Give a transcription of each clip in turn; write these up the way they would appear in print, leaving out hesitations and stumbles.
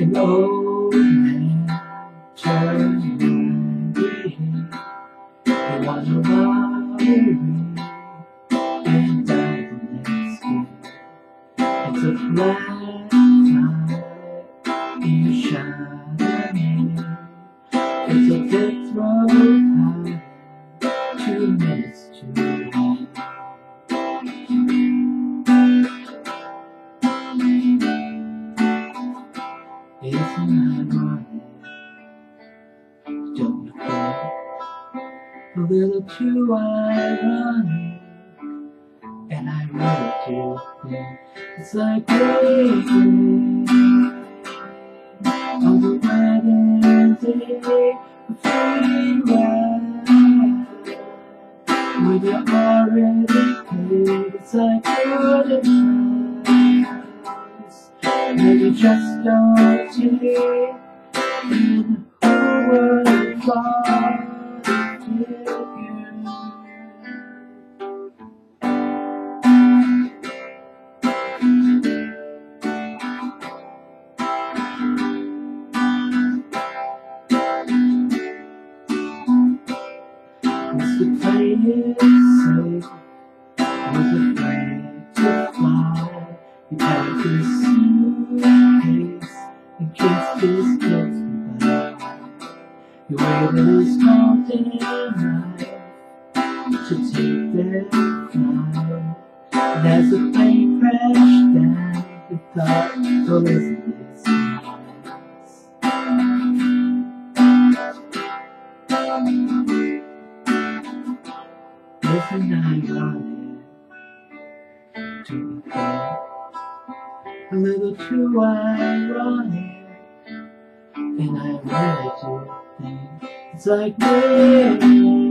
An old man turned 90. He won the lottery and died the next day. It took last night in Chardonnay. It took the throat high, 2 minutes too late. Isn't ironic, don't you think? A little too ironic, and I really do think it's like rain on the wedding day, a free ride when you're already paid. It's like butterflies, and you just don't take in who would fall to you. Mr. Play it safe, was afraid to fly. He packed his suitcase in case his kids would die. He waited his mountain life to take their flight. And as the plane crashed down, he thought, oh, isn't this nice? Isn't ironic to be fair? A little too ironic, and I really do think it's like rain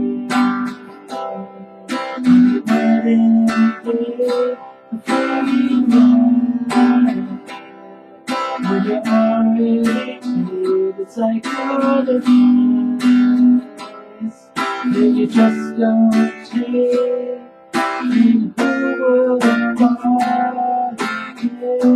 on the wedding day, a free ride when you're already paid. It's like butterflies, and you just don't take in who would want to you.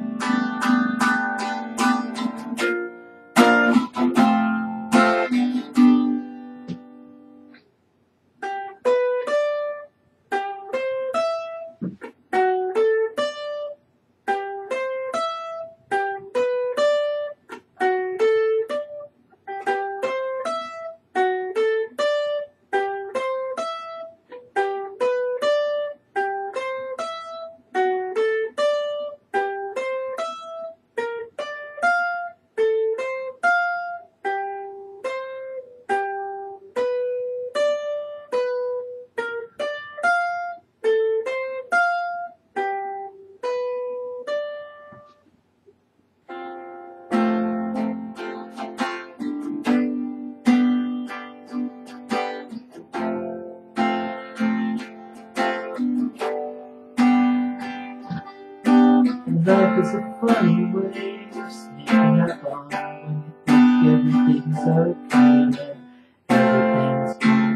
Love is a funny way of sneaking up on when you think everything's okay and everything's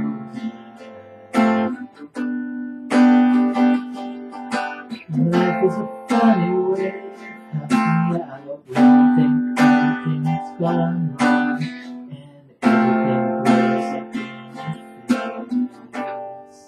going. Life is a funny way of helping you out when you think everything's gone wrong and everything blows up in your face.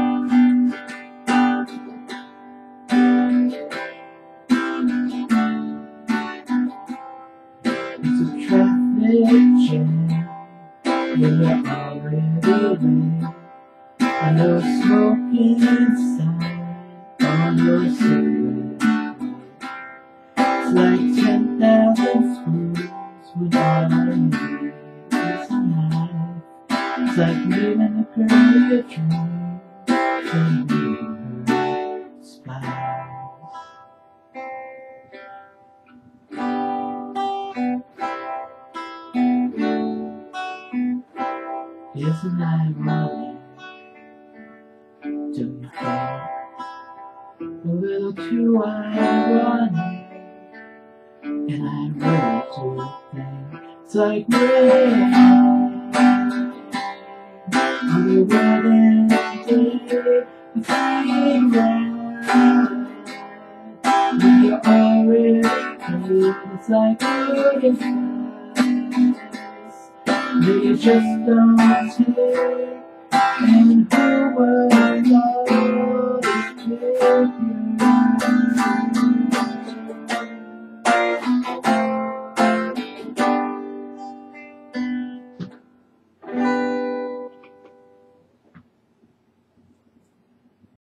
It's a traffic jam when you're already late. I know smoking inside on your cigarette. It's like 10,000 schools when all I need is a knife. It's like meeting a girl you dream from meeting her spouse. Isn't ironic, don't you think? A little too ironic, and I really do think it's like rain on the wedding day, a free ride when you're already paid. It's like looking past. They just don't take. And who was love is with you?